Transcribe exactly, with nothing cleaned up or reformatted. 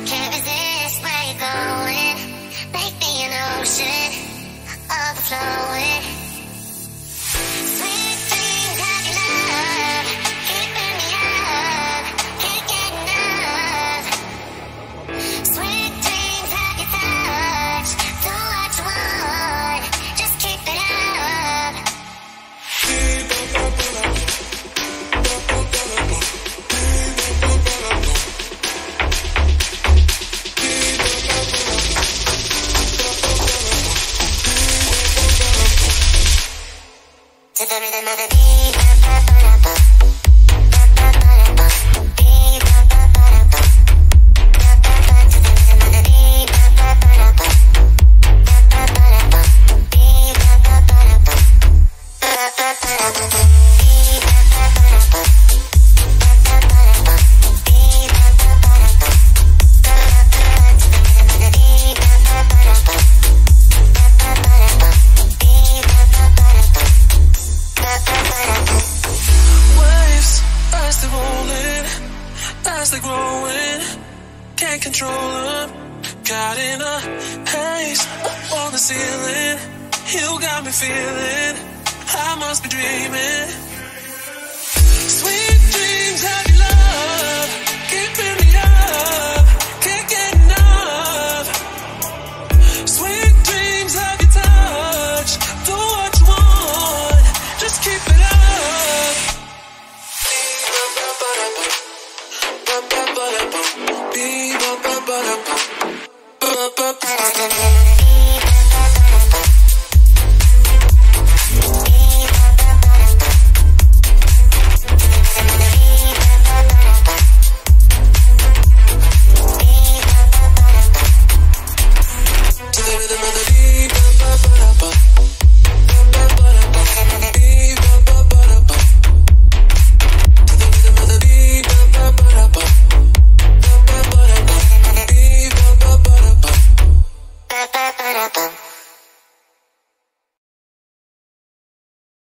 Can't resist where you're going. Make me an ocean, overflowing. Sweet dreams of your love, keeping me up, can't get enough. Sweet dreams of your touch, do what you want, just keep it up. To the rhythm of the beat, ba ba ba da ba, ba ba ba da ba, beat ba ba ba da ba, ba ba ba. To the rhythm of the beat, ba ba ba da ba, ba ba ba da ba, beat ba ba ba da ba, ba ba ba da ba, beat ba ba ba da ba, ba ba ba da ba, beat ba ba ba da ba, ba ba ba. To the rhythm of the beat, ba ba ba da ba, ba ba ba da ba, beat ba ba ba da ba. Waves, as they're rolling, as they're growing, can't control them. Caught in a haze on the ceiling, you got me feeling I must be dreaming. Sweet dreams have you